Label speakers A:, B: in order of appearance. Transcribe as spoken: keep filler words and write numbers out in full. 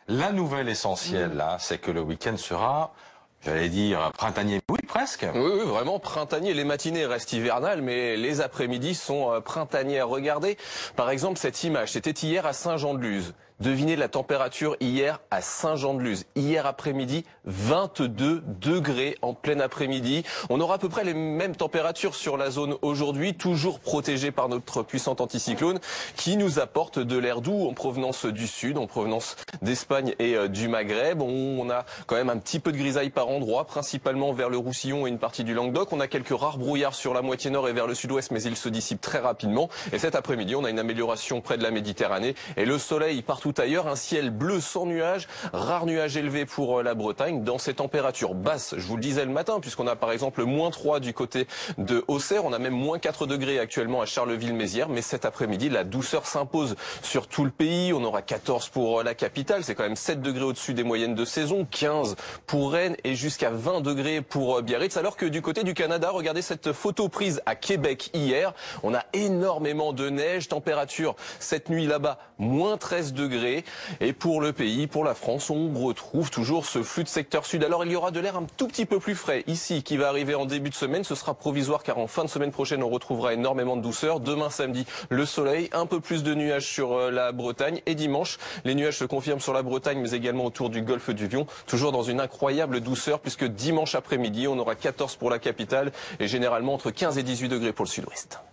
A: La nouvelle essentielle, là, c'est que le week-end sera, j'allais dire, printanier. Oui, presque.
B: Oui, oui, vraiment printanier. Les matinées restent hivernales, mais les après-midi sont printaniers. Regardez, par exemple, cette image. C'était hier à Saint-Jean-de-Luz. Devinez la température hier à Saint-Jean-de-Luz. Hier après-midi, vingt-deux degrés en plein après-midi. On aura à peu près les mêmes températures sur la zone aujourd'hui, toujours protégée par notre puissante anticyclone qui nous apporte de l'air doux en provenance du sud, en provenance d'Espagne et du Maghreb. On a quand même un petit peu de grisaille par endroit, principalement vers le Roussillon et une partie du Languedoc. On a quelques rares brouillards sur la moitié nord et vers le sud-ouest, mais ils se dissipent très rapidement. Et cet après-midi, on a une amélioration près de la Méditerranée et le soleil partout ailleurs, un ciel bleu sans nuages, rares nuages élevés pour la Bretagne, dans ces températures basses, je vous le disais le matin, puisqu'on a par exemple moins trois du côté de Auxerre, on a même moins quatre degrés actuellement à Charleville-Mézières, mais cet après-midi, la douceur s'impose sur tout le pays, on aura quatorze pour la capitale, c'est quand même sept degrés au-dessus des moyennes de saison, quinze pour Rennes et jusqu'à vingt degrés pour Biarritz, alors que du côté du Canada, regardez cette photo prise à Québec hier, on a énormément de neige, température cette nuit là-bas, moins treize degrés. Et pour le pays, pour la France, on retrouve toujours ce flux de secteur sud. Alors il y aura de l'air un tout petit peu plus frais ici qui va arriver en début de semaine. Ce sera provisoire car en fin de semaine prochaine, on retrouvera énormément de douceur. Demain samedi, le soleil, un peu plus de nuages sur la Bretagne. Et dimanche, les nuages se confirment sur la Bretagne mais également autour du golfe du Lion. Toujours dans une incroyable douceur puisque dimanche après-midi, on aura quatorze pour la capitale et généralement entre quinze et dix-huit degrés pour le sud-ouest.